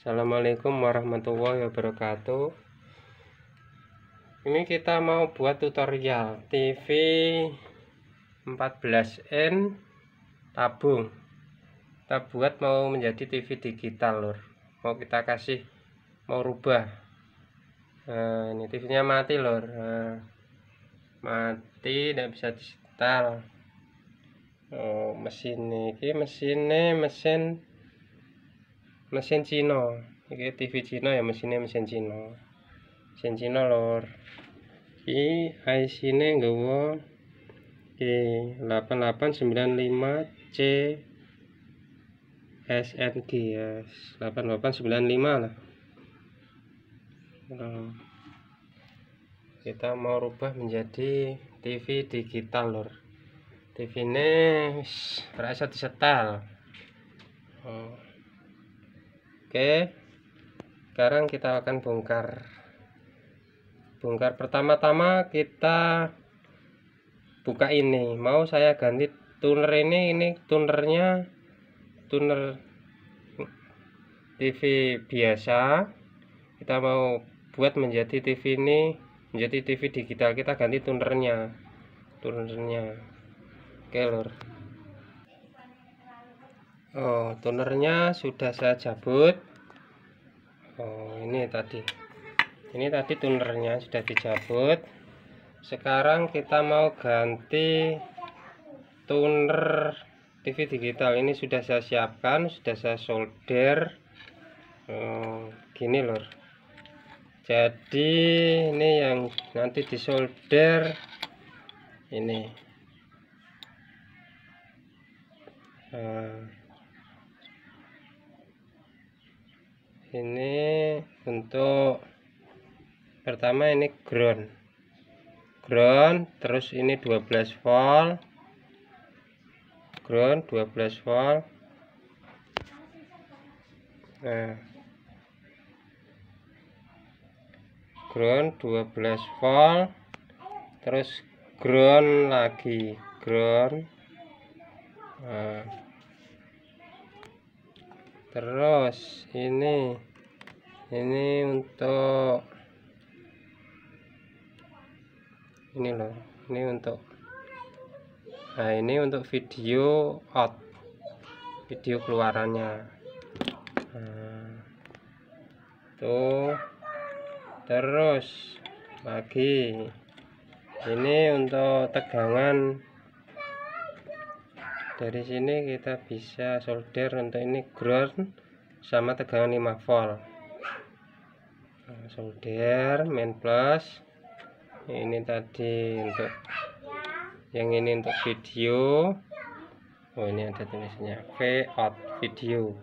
Assalamualaikum warahmatullahi wabarakatuh. Ini kita mau buat tutorial TV 14 in tabung. Kita buat mau menjadi TV digital, lur. Mau kita kasih, mau rubah. Nah, ini TV-nya mati, lur. Nah, mati, tidak bisa disetel. Oh, mesin ini mesin Cina. Ini TV Cina ya, mesinnya mesin Cina lor. Ini IC nya nggawa 8895C SNG ya, 8895 lah. Kita mau rubah menjadi TV digital, lor. TV ini berasa disetel. Oke, sekarang kita akan bongkar. Pertama-tama kita buka ini. Mau saya ganti tuner ini tunernya tuner TV biasa. Kita mau buat menjadi TV ini menjadi TV digital. Kita ganti tunernya. Oke, lor. Oh, tunernya sudah saya cabut. Oh, ini tadi tunernya sudah dicabut. Sekarang kita mau ganti tuner TV digital. Ini sudah saya siapkan, sudah saya solder. Gini, lor. Jadi ini yang nanti disolder ini. Ini untuk pertama ini ground, terus ini 12 volt, ground 12 volt. Nah, ground 12 volt, terus ground lagi, ground. Nah, terus ini untuk ini loh, ini untuk video out, video keluarannya. Tuh, terus lagi ini untuk tegangan. Dari sini kita bisa solder untuk ini ground sama tegangan 5 volt. Solder main plus. Ini tadi untuk yang ini untuk video. Oh, ini ada tulisannya V out video.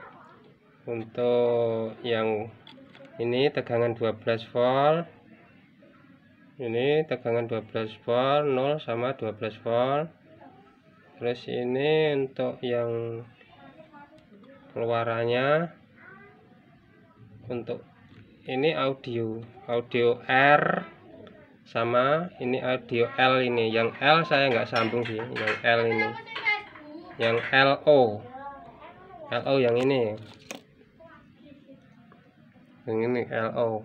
Untuk yang ini tegangan 12 volt. Ini tegangan 12 volt, 0 sama 12 volt. Terus ini untuk yang keluarannya, untuk ini audio R sama ini audio L. Ini yang L saya nggak sambung sih, yang L ini, yang LO yang ini LO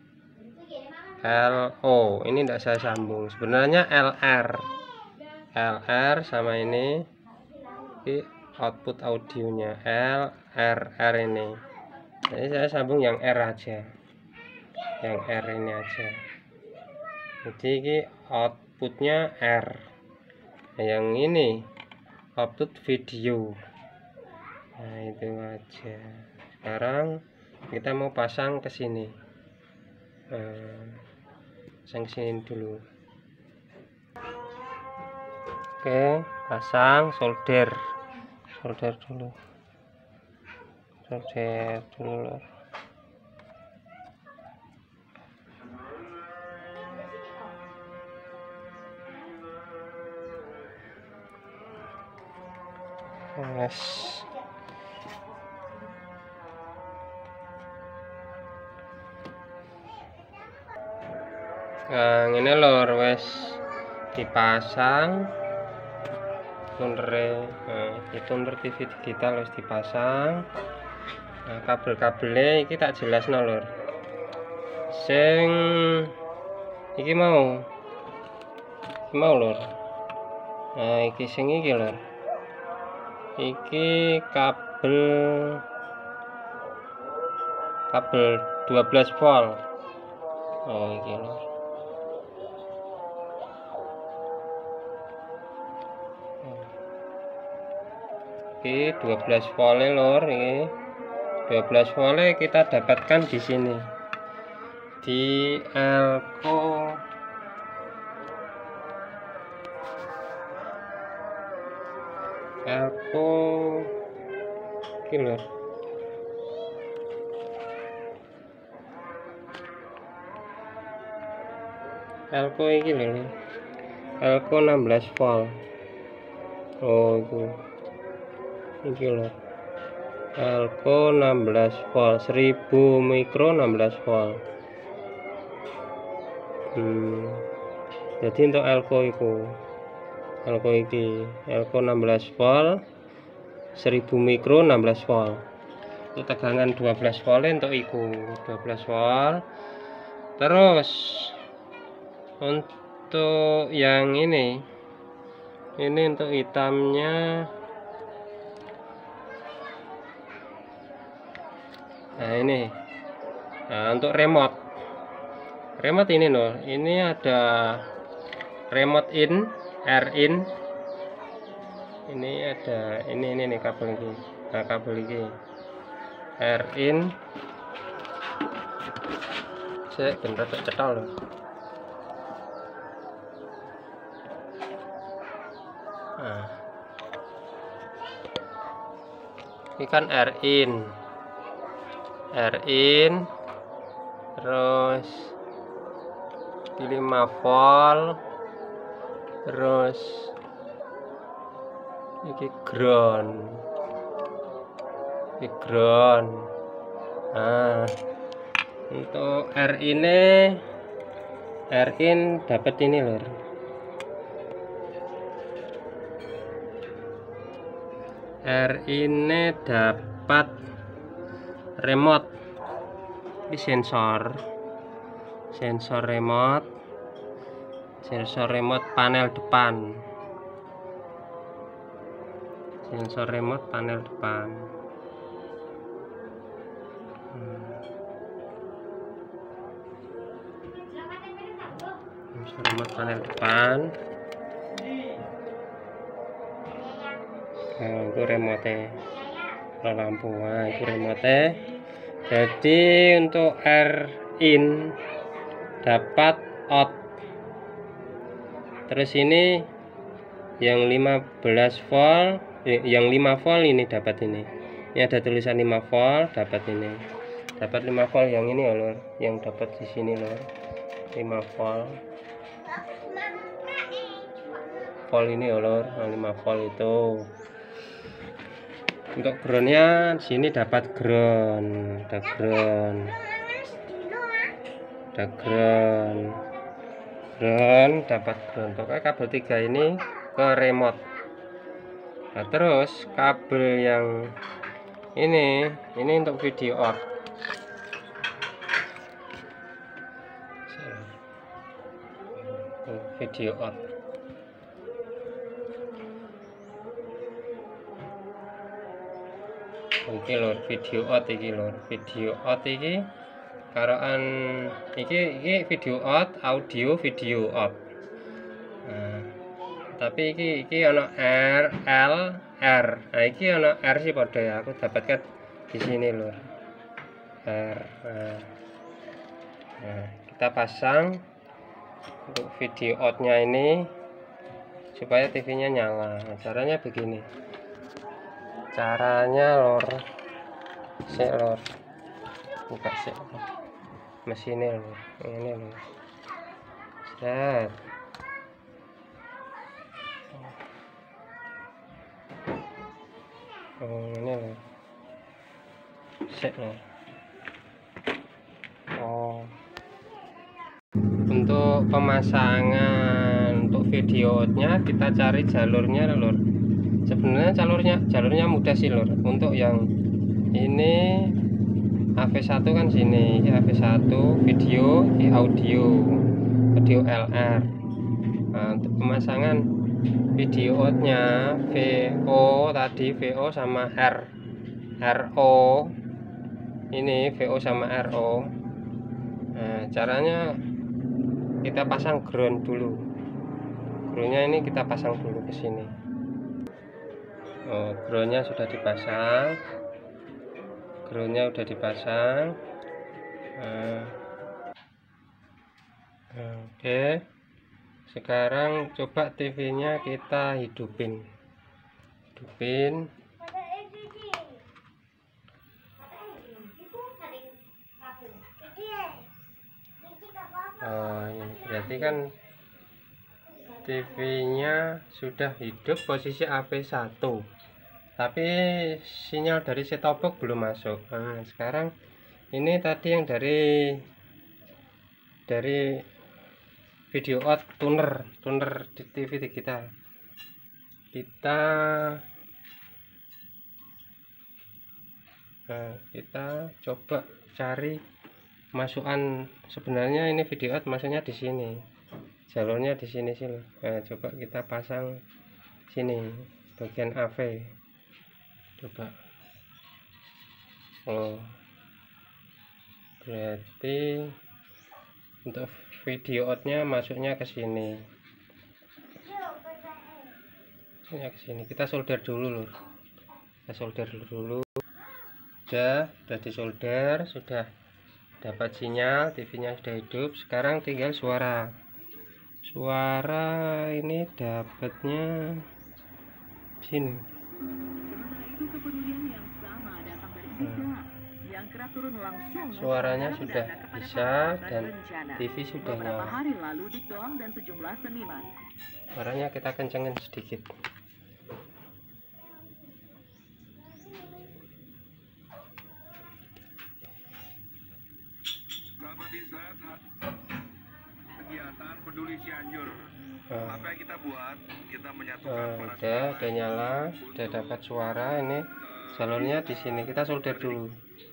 ini tidak saya sambung, sebenarnya LR sama ini output audionya R ini. Jadi saya sambung yang R aja, yang R ini aja. Jadi ini outputnya R. Nah, yang ini output video. Nah, itu aja. Sekarang kita mau pasang ke sini. Pasang ke sini dulu. Oke, pasang, solder dulu, lor. Yes. Nah, ini lor, wes dipasang tuner. Nah, itu tuner TV digital harus dipasang. Nah, kabel-kabelnya iki tak jelasno lur. Sing iki mau lur. Nah, iki sing iki lur. Iki kabel 12 volt. Oh, iki lur. Iki 12 volt lur, iki 12 volt kita dapatkan di sini di Elko iki lur. Elko iki lho. Elko 16 volt. Oh, iki lho. Elko 16 volt, 1000 mikro 16 volt. Jadi untuk Elko iki Elko 16 volt, 1000 mikro 16 volt. Itu tegangan 12 volt untuk iku 12 volt. Terus untuk yang ini untuk hitamnya. Nah, ini. Nah, untuk remote ini loh. Ini ada remote in, air in. Ini ada ini nih kabel ini. Nah, kabel ini air in. Saya bentar cetol loh. Nah, ini kan air in, terus di 5 volt, terus ini ground. Nah, untuk air in dapat ini lur. Air ini dapat remote. Ini sensor remote panel depan. Sensor remote panel depan. Sensor remote panel depan. Nah, itu remote lampu. Nah, itu remote. Jadi untuk air in dapat out. Terus ini yang 15 volt, yang 5 volt ini dapat ini. Ini ada tulisan 5 volt, dapat ini. Dapat 5 volt yang ini ya lor, yang dapat di sini lor. 5 volt. Volt ini ya lor, 5 volt itu. Untuk groundnya sini dapat ground, ada ground, dapat ground. Pokoknya kabel 3 ini ke remote. Nah, terus kabel yang ini untuk video out. Video out. Oke lor, video out iki karoan iki video out, audio video out. Nah, tapi iki ana R, L, R. Nah, iki ana R sih padha ya, aku dapatkan di sini lor. R. Nah, kita pasang untuk video outnya ini supaya TV-nya nyala. Nah, caranya begini. Lor, buka sik mesinnya lor, ini lor, set. Oh, ini lor, set lor. Oh, untuk pemasangan untuk videonya kita cari jalurnya lor. Sebenarnya jalurnya mudah sih lor. Untuk yang ini AV1 kan sini, ini AV1 video, ini audio LR. Nah, untuk pemasangan video outnya VO tadi, VO sama RO, ini VO sama RO. Nah, caranya kita pasang ground dulu. Groundnya ini kita pasang dulu ke sini. Oh, groundnya sudah dipasang. Groundnya udah dipasang. Oke. Sekarang coba TV-nya kita hidupin. Ini berarti kan TV-nya sudah hidup posisi AV1, tapi sinyal dari set-top box belum masuk. Nah, sekarang ini tadi yang dari video out tuner di TV digital, kita coba cari masukan. Sebenarnya ini video out masuknya di sini, jalurnya di sini sih. Nah, coba kita pasang sini bagian AV, coba. Oh, berarti untuk video outnya masuknya ke sini, kita solder dulu lur. Kita solder dulu. Sudah disolder, sudah dapat sinyal, TV-nya sudah hidup. Sekarang tinggal suara ini dapatnya sini. Suaranya sudah bisa dan TV sudah nyala. Suaranya kita kencengin sedikit. Kegiatan peduli Cianjur. Apa yang kita buat? Kita menyatukan udah nyala, udah dapat suara. Ini jalurnya di sini, kita solder dulu.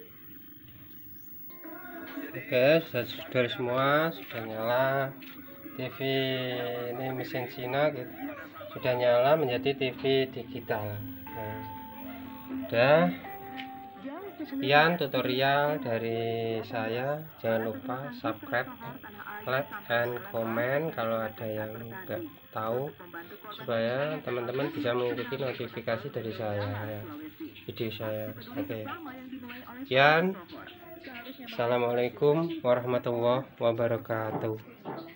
Oke, sudah semua, sudah nyala. TV ini mesin Cina gitu, sudah nyala menjadi TV digital. Nah, udah. Sekian tutorial dari saya. Jangan lupa subscribe, like, and comment kalau ada yang nggak tahu, supaya teman-teman bisa mengikuti notifikasi dari saya ya, video saya. Oke. Sekian. Assalamualaikum warahmatullahi wabarakatuh.